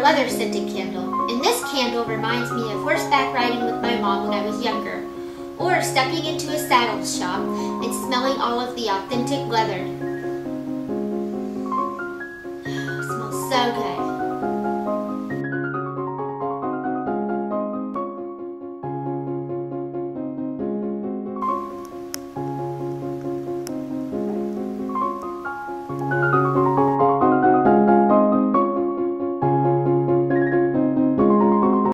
leather scented candle. And this candle reminds me of horseback riding with my mom when I was younger, or stepping into a saddle shop and smelling all of the authentic leather. Oh, it smells so good.